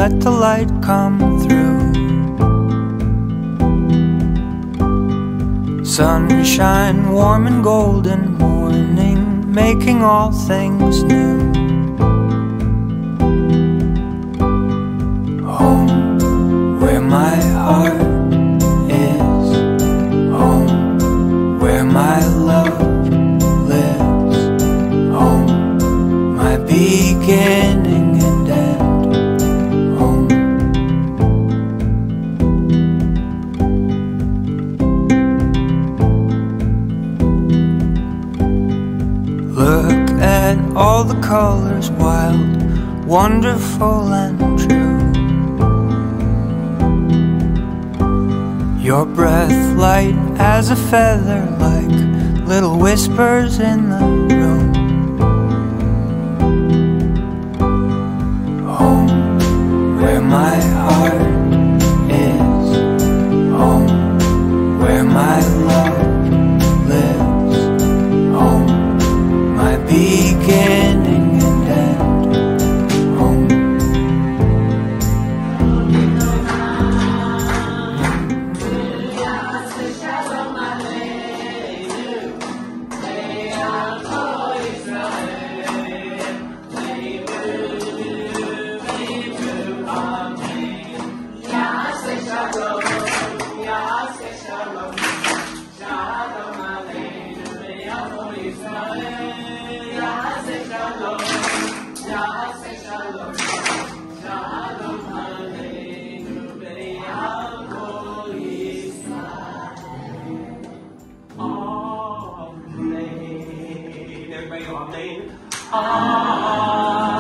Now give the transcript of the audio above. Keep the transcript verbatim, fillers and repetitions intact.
let the light come through. Sunshine, warm and golden morning, making all things new. Home, where my heart is. Home, where my love lives. Home, my beginning and end. Home. Look at all the colors, wild, wonderful and true. Your breath light as a feather, like little whispers in the room. Home, where my heart is. Home, where my love lives. Home, my beginning and end. Home. Amen.